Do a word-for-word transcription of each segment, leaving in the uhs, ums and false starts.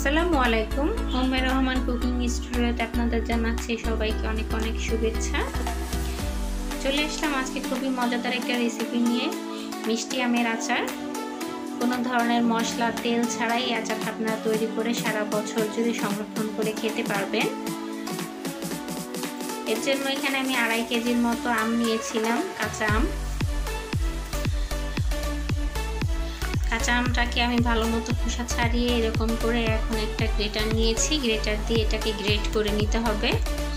আসসালামু আলাইকুম। উম্মে রহমান কুকিং স্টুডিওতে আপনাদের জানাচ্ছি সবাইকে অনেক অনেক শুভেচ্ছা। চলে আসলাম আজকে খুবই মজাদার একটা রেসিপি নিয়ে, মিষ্টি আমের আচার। কোনো ধরনের মশলা তেল ছাড়াই আচারটা আপনারা তৈরি করে সারা বছর জুড়ে সংরক্ষণ করে খেতে পারবেন। এর জন্য এখানে আমি আড়াই কেজির মতো আম নিয়েছিলাম, কাঁচা আম। কাঁচা আমটাকে আমি ভালো মতো খোসা ছাড়িয়ে এরকম করে এখন একটা গ্রেটার নিয়েছি, গ্রেটার দিয়ে এটাকে গ্রেট করে নিতে হবে।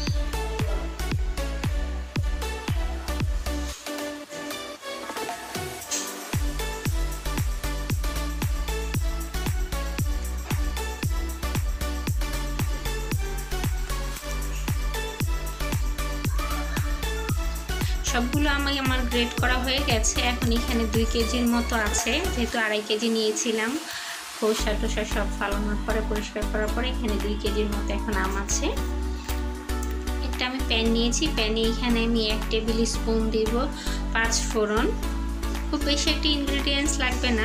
সবগুলো আমি আমার গ্রেট করা হয়ে গেছে। এখন এখানে দুই কেজির মতো আছে, যেহেতু আড়াই কেজি নিয়েছিলাম। খোসা টোসা সব ফালানোর পরে পরিষ্কার করার পরে এখানে দুই কেজির মতো এখন আম আছে। একটা আমি প্যান নিয়েছি, প্যানে এখানে আমি এক টেবিল স্পুন দিব পাঁচ ফোড়ন। খুব বেশি একটা ইনগ্রিডিয়েন্টস লাগবে না,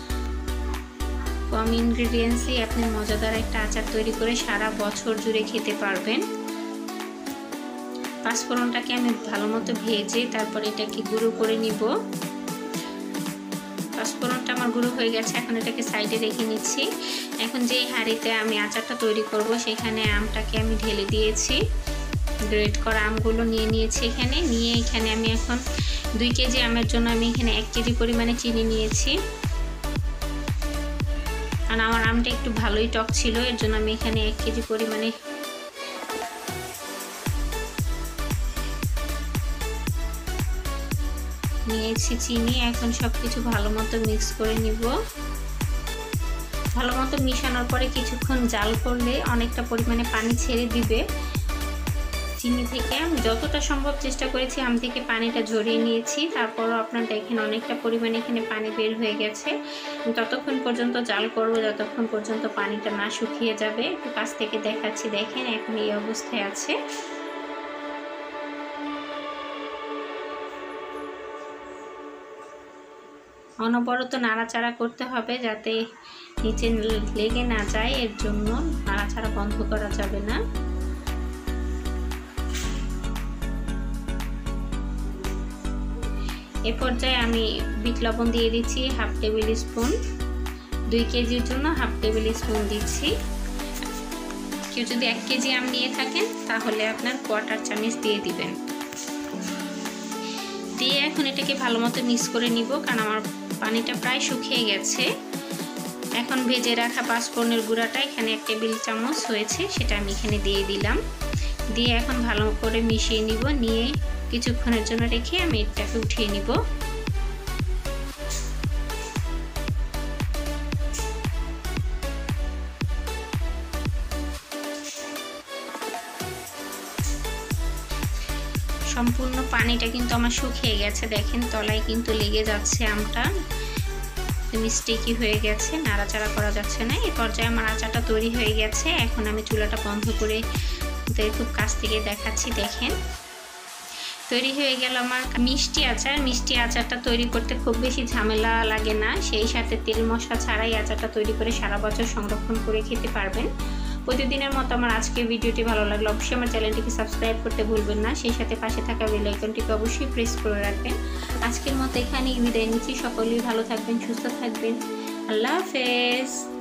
কম ইনগ্রিডিয়েন্টসই আপনি মজাদার একটা আচার তৈরি করে সারা বছর জুড়ে খেতে পারবেন। পাঁচফোড়নটাকে আমি ভালো মতো ভেজে তারপর এটাকে গুঁড়ো করে নিব। পাঁচফোড়নটা আমার গুঁড়ো হয়ে গেছে, এখন এটাকে সাইডে রেখে নিচ্ছি। এখন যে হাঁড়িতে আমি আচারটা তৈরি করব সেখানে আমটাকে আমি ঢেলে দিয়েছি, গ্রেট করা আমগুলো নিয়ে নিয়েছি এখানে। নিয়ে এখানে আমি এখন দুই কেজি আমের জন্য আমি এখানে এক কেজি পরিমাণে চিনি নিয়েছি। কারণ আমার আমটা একটু ভালোই টক ছিল, এর জন্য আমি এখানে এক কেজি পরিমাণে নিয়েছি চিনি। এখন সব কিছু ভালো মতো মিক্স করে নিব। ভালো মতো মিশানোর পরে কিছুক্ষণ জাল করলে অনেকটা পরিমাণে পানি ছেড়ে দিবে চিনি থেকে। আমি যতটা সম্ভব চেষ্টা করেছি আম থেকে পানিটা ঝরিয়ে নিয়েছি, তারপরও আপনারা দেখেন অনেকটা পরিমাণে এখানে পানি বের হয়ে গেছে। ততক্ষণ পর্যন্ত জাল করব যতক্ষণ পর্যন্ত পানিটা না শুকিয়ে যাবে। একটু কাছ থেকে দেখাচ্ছি, দেখেন এখন এই অবস্থায় আছে। অনবরত নাড়াচাড়া করতে হবে যাতে নিচে লেগে না যায়, এর জন্য নাড়াচাড়া বন্ধ করা যাবে না। এ পর্যায়ে আমি বিট লবণ দিয়ে দিচ্ছি হাফ টেবিল স্পুন। দুই কেজির জন্য হাফ টেবিল স্পুন দিচ্ছি। কেউ যদি এক কেজি আম নিয়ে থাকেন তাহলে আপনার কোয়ার্টার চামচ দিয়ে দিবেন। দিয়ে এখন এটাকে ভালো মতো মিক্স করে নিব, কারণ আমার পানিটা প্রায় শুকিয়ে গেছে। এখন ভেজে রাখা পাঁচফোড়নের গুঁড়াটা এখানে এক টেবিল চামচ হয়েছে, সেটা আমি এখানে দিয়ে দিলাম। দিয়ে এখন ভালো করে মিশিয়ে নিব। নিয়ে কিছুক্ষণের জন্য রেখে আমি এটাকে উঠিয়ে নিব। সম্পূর্ণ পানিটা কিন্তু আমার শুকিয়ে গেছে, দেখেন তলায় কিন্তু লেগে যাচ্ছে আমটা, মিষ্টি হয়ে গেছে, নাড়াচাড়া করা যাচ্ছে না। এই পর্যায়ে আমার আচারটা তৈরি হয়ে গেছে। এখন আমি চুলাটা বন্ধ করে খুব কাছ থেকে দেখাচ্ছি, দেখেন তৈরি হয়ে গেল আমার মিষ্টি আচার। মিষ্টি আচারটা তৈরি করতে খুব বেশি ঝামেলা লাগে না, সেই সাথে তেল মশলা ছাড়াই আচারটা তৈরি করে সারা বছর সংরক্ষণ করে খেতে পারবেন। প্রতিদিনের মতো আমার আজকের ভিডিওটি ভালো লাগলো অবশ্যই আমার চ্যানেলটিকে সাবস্ক্রাইব করতে ভুলবেন না, সেই সাথে পাশে থাকা বেল আইকনটিকে অবশ্যই প্রেস করে রাখবেন। আজকের মতো এখানেই বিদায় নিচ্ছি। সকলেই ভালো থাকবেন, সুস্থ থাকবেন। আল্লাহ হাফেজ।